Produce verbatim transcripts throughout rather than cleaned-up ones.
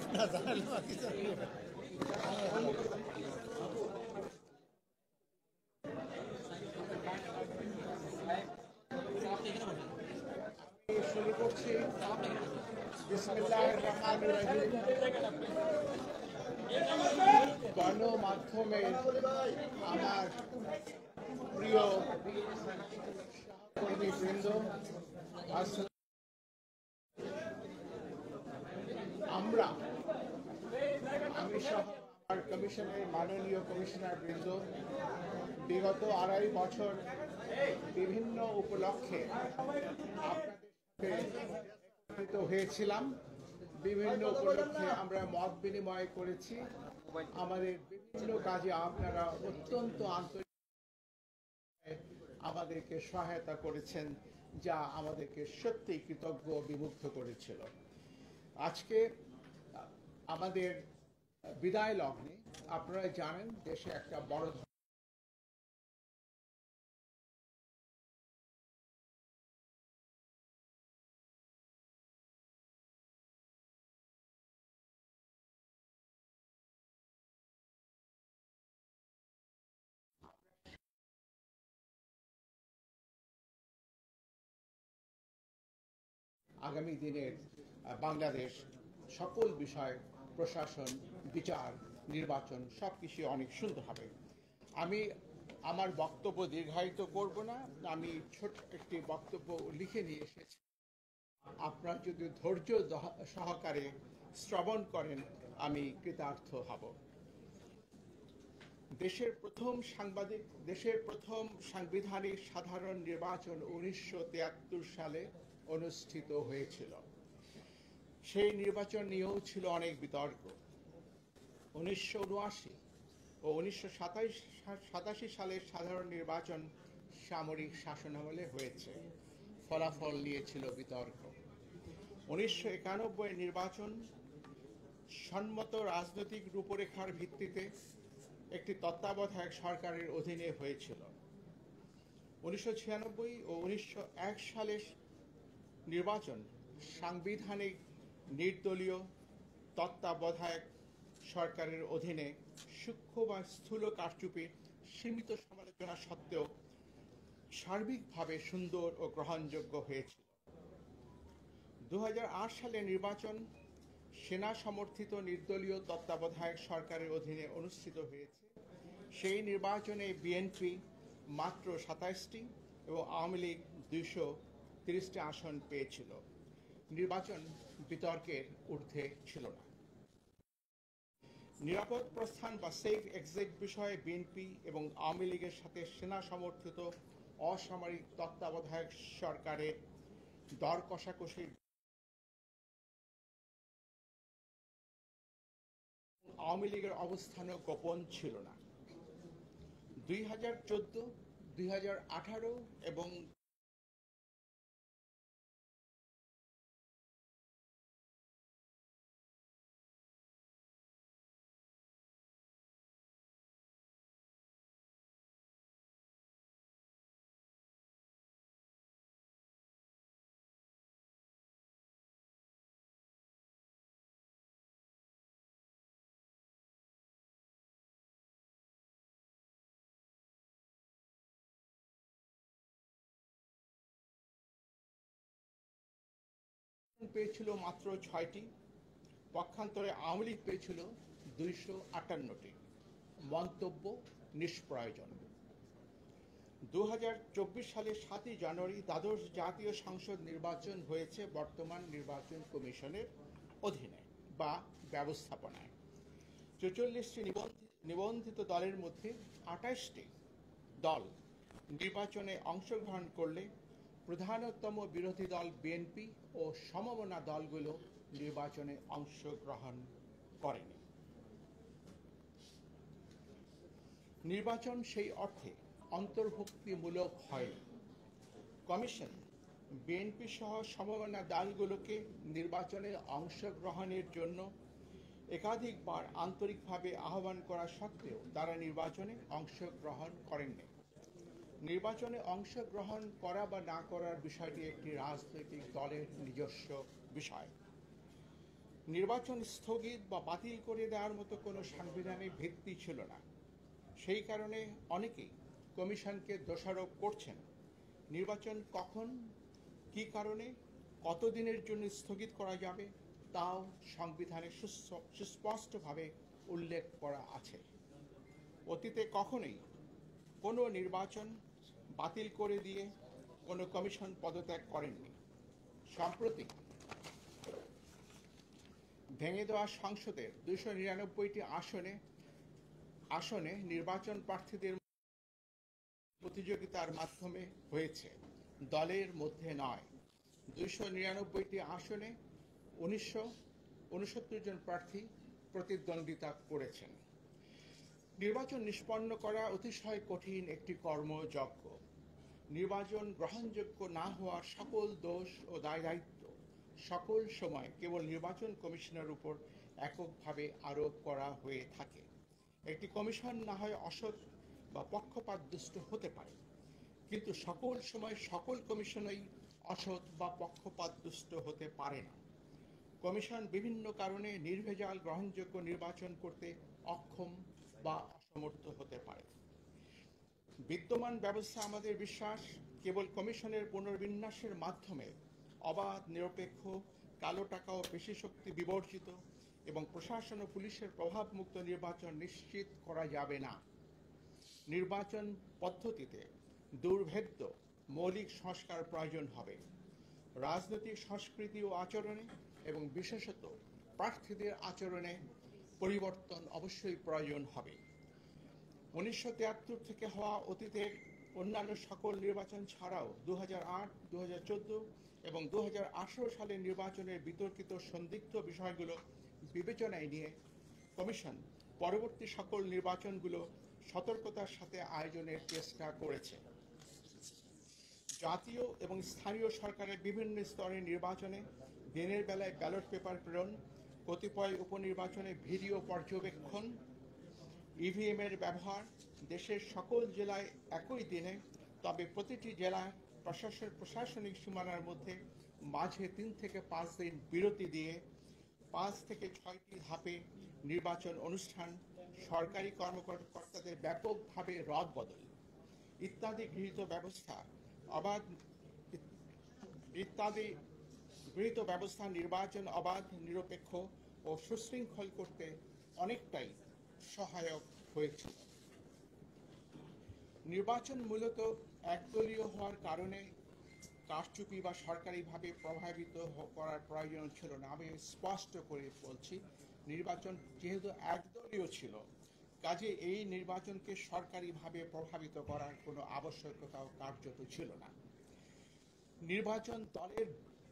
শুরু করছি বিসমিল্লাহির রহমানির রহিম। গণমাধ্যমের আমার প্রিয় কর্মীবৃন্দ, আমরা আমি সহ আমার কমিশনের মাননীয় কমিশনার বৃন্দ বিগত আড়াই বছর বিভিন্ন উপলক্ষে আপনাদের একত্রিত হয়েছিলাম। বিভিন্ন উপলক্ষে আমরা মত বিনিময় করেছি। আমাদের বিভিন্ন কাজে আপনারা অত্যন্ত আন্তরিক আমাদেরকে সহায়তা করেছেন, যা আমাদেরকে সত্যি কৃতজ্ঞ বিমুগ্ধ করেছিল। আজকে আমাদের বিদায় লগ্নে আপনারা জানেন দেশে একটা বড় আগামী দিনের বাংলাদেশ সকল বিষয় প্রশাসন, বিচার, নির্বাচন সবকিছু অনেক সুন্দর হবে। আমি আমার বক্তব্য দীর্ঘায়িত করব না, আমি ছোট একটি বক্তব্য লিখে নিয়ে এসেছি। আপনারা যদি ধৈর্য সহকারে শ্রবণ করেন আমি কৃতার্থ হব। দেশের প্রথম সাংবাদিক দেশের প্রথম সাংবিধানিক সাধারণ নির্বাচন উনিশশো তিয়াত্তর সালে অনুষ্ঠিত হয়েছিল। সেই নির্বাচন নিয়েও ছিল অনেক বিতর্ক। উনিশশো উনআশি ও উনিশশো সাতাশি সালের সাধারণ নির্বাচন সামরিক শাসনামলে হয়েছে, ফলাফল নিয়েছিল বিতর্ক। উনিশশো একানব্বই নির্বাচন সম্মত রাজনৈতিক রূপরেখার ভিত্তিতে একটি তত্ত্বাবধায়ক সরকারের অধীনে হয়েছিল। উনিশশো ছিয়ানব্বই ও উনিশশো এক সালের নির্বাচন সাংবিধানিক নির্দলীয় তত্ত্বাবধায়ক সরকারের অধীনে সূক্ষ্ম বা স্থূল কারচুপি সীমিত সমালোচনা সত্ত্বেও সার্বিকভাবে সুন্দর ও গ্রহণযোগ্য হয়েছিল। দু হাজার আট সালের নির্বাচন সেনা সমর্থিত নির্দলীয় তত্ত্বাবধায়ক সরকারের অধীনে অনুষ্ঠিত হয়েছে। সেই নির্বাচনে বিএনপি মাত্র সাতাইশটি এবং আওয়ামী লীগ দুইশো তিরিশটি আসন পেয়েছিল। নির্বাচন বিতর্কের ঊর্ধ্বে ছিল না। নিরাপদ প্রস্থান বা সেফ এক্সিট বিষয়ে বিএনপি এবং আওয়ামী লীগের সাথে সেনা সমর্থিত অসামরিক তত্ত্বাবধায়ক সরকারের দর কষাকষির আওয়ামী লীগের অবস্থানও গোপন ছিল না। দুই হাজার চোদ্দ দুই হাজার আঠারো এবং পেয়েছিল মাত্র ছয়টি, পক্ষান্তরে আওয়ামী লীগ পেয়েছিল দুইশো আটান্নটি। মন্তব্য নিষ্প্রয়োজন। দু হাজার চব্বিশ সালের সাতই জানুয়ারি দ্বাদশ জাতীয় সংসদ নির্বাচন হয়েছে বর্তমান নির্বাচন কমিশনের অধীনে বা ব্যবস্থাপনায়। চৌচল্লিশটি নিবন্ধিত দলের মধ্যে আঠাশটি দল নির্বাচনে অংশগ্রহণ করলে প্রধানতম বিরোধী দল বিএনপি ও সমমনা দলগুলো নির্বাচনে অংশগ্রহণ করেনি। নির্বাচন সেই অর্থে অন্তর্ভুক্তিমূলক হয়নি। কমিশন বিএনপি সহ সমমনা দলগুলোকে নির্বাচনে অংশগ্রহণের জন্য একাধিকবার আন্তরিকভাবে আহ্বান করা সত্ত্বেও তারা নির্বাচনে অংশগ্রহণ করেননি। নির্বাচনে অংশগ্রহণ করা বা না করার বিষয়টি একটি রাজনৈতিক দলের নিজস্ব বিষয়। নির্বাচন স্থগিত বা বাতিল করে দেওয়ার মতো কোনো সাংবিধানিক ভিত্তি ছিল না। সেই কারণে অনেকেই কমিশনকে দোষারোপ করছেন। নির্বাচন কখন, কী কারণে, কতদিনের জন্য স্থগিত করা যাবে তাও সংবিধানে সুস্পষ্টভাবে উল্লেখ করা আছে। অতীতে কখনোই কোনো নির্বাচন বাতিল করে দিয়ে কোনো কমিশন পদত্যাগ করেননি। সম্প্রতি ভেঙে দেওয়া সংসদের দুইশো নিরানব্বইটি আসনে আসনে নির্বাচন প্রার্থীদের প্রতিযোগিতার মাধ্যমে হয়েছে, দলের মধ্যে নয়। দুইশো নিরানব্বইটি আসনে উনিশশো উনসত্তর জন প্রার্থী প্রতিদ্বন্দ্বিতা করেছেন। নির্বাচন নিষ্পন্ন করা অতিশয় কঠিন একটি কর্মযজ্ঞ। নির্বাচন গ্রহণযোগ্য না হওয়ার সকল দোষ ও দায় দায়িত্ব সকল সময় কেবল নির্বাচন কমিশনের উপর এককভাবে আরোপ করা হয়ে থাকে। একটি কমিশন না হয় অসৎ বা পক্ষপাতদুষ্ট হতে পারে, কিন্তু সকল সময় সকল কমিশনই অসৎ বা পক্ষপাতদুষ্ট হতে পারে না। কমিশন বিভিন্ন কারণে নির্ভেজাল গ্রহণযোগ্য নির্বাচন করতে অক্ষম বা অসমর্থ হতে পারে। বিদ্যমান ব্যবস্থা আমাদের বিশ্বাস কেবল কমিশনের পুনর্বিন্যাসের মাধ্যমে অবাধ, নিরপেক্ষ, কালো টাকা ও পেশিশক্তি বিবর্জিত এবং প্রশাসন ও পুলিশের প্রভাবমুক্ত নির্বাচন নিশ্চিত করা যাবে না। নির্বাচন পদ্ধতিতে দুর্ভেদ্য মৌলিক সংস্কার প্রয়োজন হবে। রাজনৈতিক সংস্কৃতি ও আচরণে এবং বিশেষত প্রার্থীদের আচরণে পরিবর্তন অবশ্যই প্রয়োজন হবে। উনিশশো তিয়াত্তর থেকে হওয়া অতীতের অন্যান্য সকল নির্বাচন ছাড়াও দু হাজার আট, দু হাজার চোদ্দ এবং দু হাজার আঠারো সালের নির্বাচনের বিতর্কিত সন্দিগ্ধ বিষয়গুলো বিবেচনায় নিয়ে কমিশন পরবর্তী সকল নির্বাচনগুলো সতর্কতার সাথে আয়োজনের চেষ্টা করেছে। জাতীয় এবং স্থানীয় সরকারের বিভিন্ন স্তরের নির্বাচনে দিনের বেলায় ব্যালট পেপার প্রেরণ, কতিপয় উপনির্বাচনে ভিডিও পর্যবেক্ষণ, ইভিএম এর ব্যবহার, দেশের সকল জেলায় একই দিনে তবে প্রতিটি জেলায় প্রশাসন প্রশাসনিক সীমানার মধ্যে মাঝে তিন থেকে পাঁচ দিন বিরতি দিয়ে পাঁচ থেকে ছয়টি ধাপে নির্বাচন অনুষ্ঠান, সরকারি কর্মকর্তাদের ব্যাপকভাবে রদবদল ইত্যাদি গৃহীত ব্যবস্থা অবাধ ইত্যাদি গৃহীত ব্যবস্থা নির্বাচন অবাধ, নিরপেক্ষ ও সুশৃঙ্খল করতে অনেকটাই সহায়ক হয়েছিল। নির্বাচন মূলত একদলীয় হওয়ার কারণে কারচুপি বা সরকারিভাবে প্রভাবিত করার প্রয়োজন ছিল না। আমি স্পষ্ট করে বলছি, নির্বাচন যেহেতু একদলীয় ছিল, কাজে এই নির্বাচনকে সরকারিভাবে প্রভাবিত করার কোনো আবশ্যকতাও কার্যত ছিল না। নির্বাচন দলের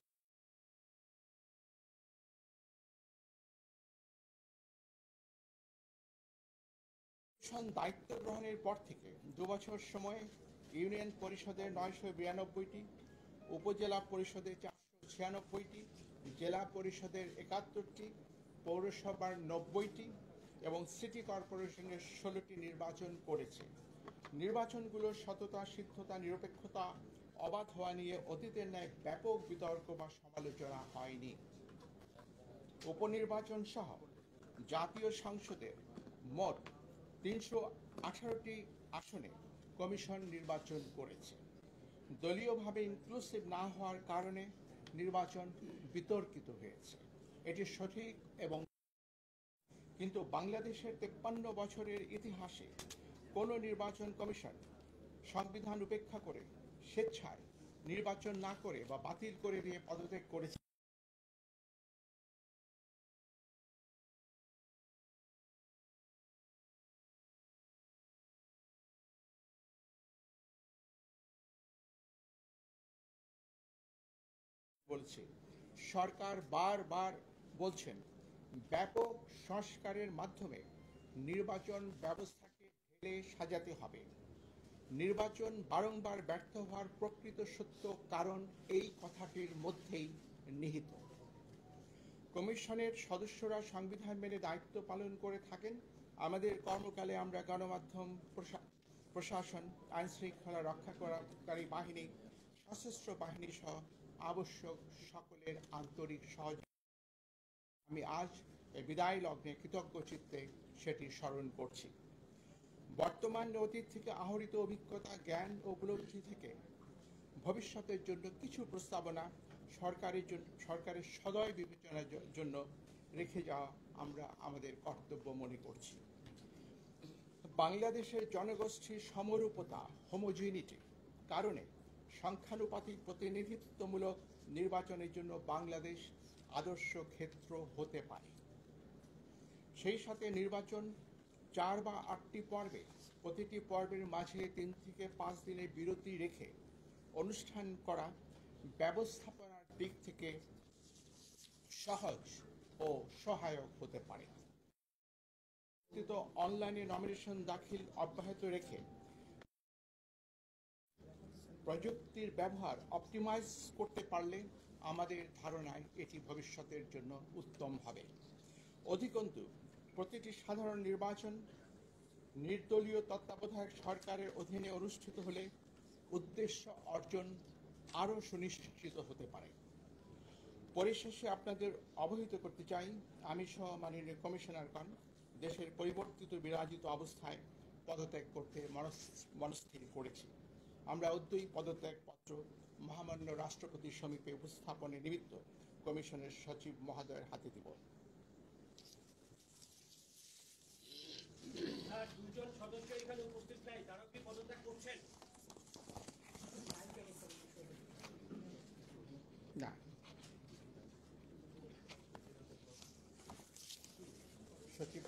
দায়িত্ব গ্রহণের পর থেকে দু বছর সময়ে ইউনিয়ন পরিষদের নয়শো বিরানব্বইটি, উপজেলা পরিষদের চারশো ছিয়ানব্বইটি, জেলা পরিষদের একাত্তরটি, পৌরসভার নব্বইটি এবং সিটি কর্পোরেশনের ষোলোটি নির্বাচন করেছে। নির্বাচনগুলোর সততা, সিদ্ধতা, নিরপেক্ষতা, অবাধ হওয়া নিয়ে অতীতের ন্যায় ব্যাপক বিতর্ক বা সমালোচনা হয়নি। উপনির্বাচন সহ জাতীয় সংসদের মোট তিনশো আঠারোটি আসনে কমিশন নির্বাচন করেছে। দলীয়ভাবে ইনক্লুসিভ না হওয়ার কারণে নির্বাচন বিতর্কিত হয়েছে, এটি সঠিক এবং কিন্তু বাংলাদেশের তেপ্পান্ন বছরের ইতিহাসে কোনো নির্বাচন কমিশন সংবিধান উপেক্ষা করে স্বেচ্ছায় নির্বাচন না করে বা বাতিল করে দিয়ে পদত্যাগ করেছে বলছে। সরকার বারবার বলছেন ব্যাপক সংস্কারের মাধ্যমে নির্বাচন ব্যবস্থাকে ঢেলে সাজাতে হবে। নির্বাচন বারংবার ব্যর্থ হওয়ার প্রকৃত সত্য কারণ এই কথাটির মধ্যেই নিহিত। কমিশনের সদস্যরা সংবিধান মেনে দায়িত্ব পালন করে থাকেন। আমাদের কর্মকালে আমরা গণমাধ্যম, প্রশাসন, আইন শৃঙ্খলা রক্ষাকারী বাহিনী, সশস্ত্র বাহিনী সহ আবশ্যক সকলের আন্তরিক সহযোগিতা আমি আজ এই বিদায় লগ্নে কৃতজ্ঞ চিত্তে সেটি স্মরণ করছি। বর্তমান অতীত থেকে আহরিত অভিজ্ঞতা, জ্ঞান ও উপলব্ধি থেকে ভবিষ্যতের জন্য কিছু প্রস্তাবনা সরকারের জন্য সরকারের সদয় বিবেচনার জন্য রেখে যাওয়া আমরা আমাদের কর্তব্য মনে করছি। বাংলাদেশের জনগোষ্ঠীর সমরূপতা, হোমোজিনিটি কারণে সংখ্যানুপাতিক প্রতিনিধিত্বমূলক নির্বাচনের জন্য বাংলাদেশ আদর্শ ক্ষেত্র হতে পারে। সেই সাথে নির্বাচন চার বা আটটি পর্বে, প্রতিটি পর্বের মাঝে তিন থেকে পাঁচ দিনের বিরতি রেখে অনুষ্ঠান করা ব্যবস্থাপনার দিক থেকে সহজ ও সহায়ক হতে পারে। অনলাইনে নমিনেশন দাখিল অব্যাহত রেখে প্রযুক্তির ব্যবহার অপটিমাইজ করতে পারলে আমাদের ধারণায় এটি ভবিষ্যতের জন্য উত্তম হবে। অধিকন্তু প্রতিটি সাধারণ নির্বাচন নির্দলীয় তত্ত্বাবধায়ক সরকারের অধীনে অনুষ্ঠিত হলে উদ্দেশ্য অর্জন আরও সুনিশ্চিত হতে পারে। পরিশেষে আপনাদের অবহিত করতে চাই, আমি সহ মাননীয় কমিশনারগণ দেশের পরিবর্তিত বিরাজিত অবস্থায় পদত্যাগ করতে মনস্থির করেছি। আমরা উদ্যয়ী পদত্যাগপত্র মহামান্য রাষ্ট্রপতির সমীপে উপস্থাপনের নিমিত্ত কমিশনের সচিব মহোদয়ের হাতে দিব। দুজন সদস্য এখানে উপস্থিত নাই, তারা কি পদত্যাগ করছেন? না, সচিব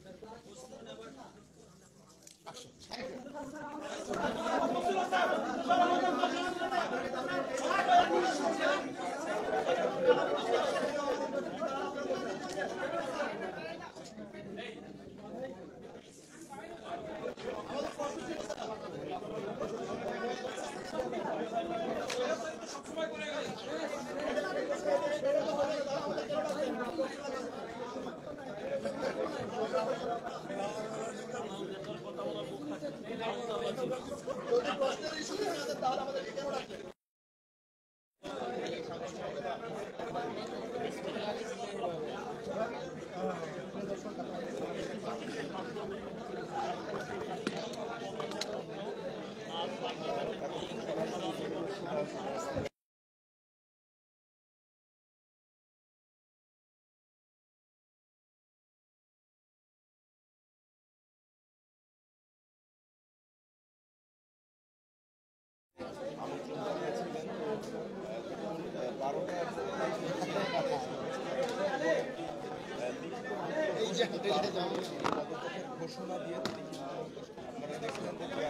ঘোষণা দিয়ে আপনারা দেখলেন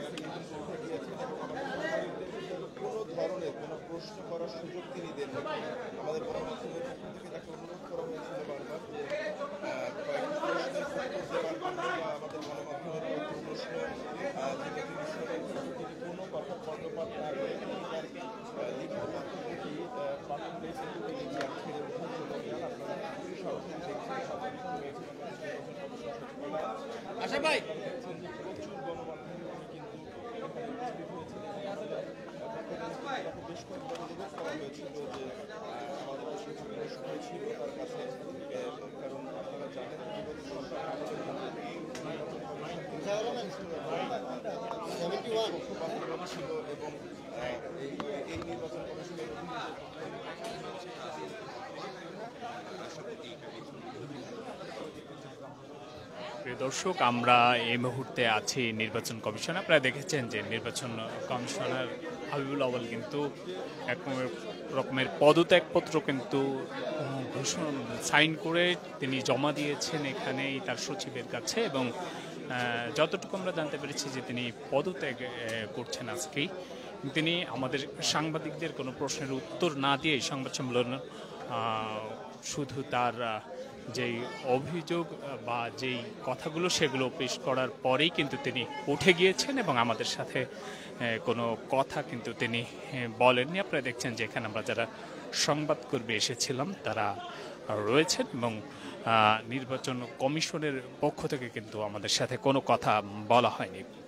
কোনো ধরনের কোনো প্রশ্ন করার সুযোগ তিনি দেন আমাদের গণমাধ্যমের পক্ষ থেকে তাকে অনুরোধ করা হয়েছিল বারবার যে কয়েকটি প্রশ্নের উত্তর দেওয়ার জন্য বা আমাদের গণমাধ্যমের প্রশ্ন যেটা তিনি শোনেন তিনি কোনো কথা কর্ণপাত না করে তার লিখিত বক্তব্যটি পাঠন দিয়েছেন তিনি ছেড়ে উঠে আপনারা সরাসরি দেখছেন আশা ভাই প্রচুর গণমাধ্যমে কিন্তু বেশ কয়েকবার অনুরোধ করা হয়েছিল যে আমাদের দেশে বিভিন্ন সময় ছিল তার কাছে, কারণ আপনারা জানেন বিগত সরকার ছিল এবং এই নির্বাচন কমিশনের প্রিয় দর্শক, আমরা এই মুহূর্তে আছি নির্বাচন কমিশন। আপনারা দেখেছেন যে নির্বাচন কমিশনার হাবিবুল আউয়াল কিন্তু এক রকমের পদত্যাগপত্র কিন্তু ঘোষণা সাইন করে তিনি জমা দিয়েছেন এখানেই তার সচিবের কাছে, এবং যতটুকু আমরা জানতে পেরেছি যে তিনি পদত্যাগ করছেন আজকেই। তিনি আমাদের সাংবাদিকদের কোনো প্রশ্নের উত্তর না দিয়ে সংবাদ সম্মেলন শুধু তার যেই অভিযোগ বা যেই কথাগুলো সেগুলো পেশ করার পরেই কিন্তু তিনি উঠে গিয়েছেন এবং আমাদের সাথে কোনো কথা কিন্তু তিনি বলেননি। আপনারা দেখছেন যে এখানে আমরা যারা সংবাদকর্মী এসেছিলাম তারা রয়েছেন এবং নির্বাচন কমিশনের পক্ষ থেকে কিন্তু আমাদের সাথে কোনো কথা বলা হয়নি।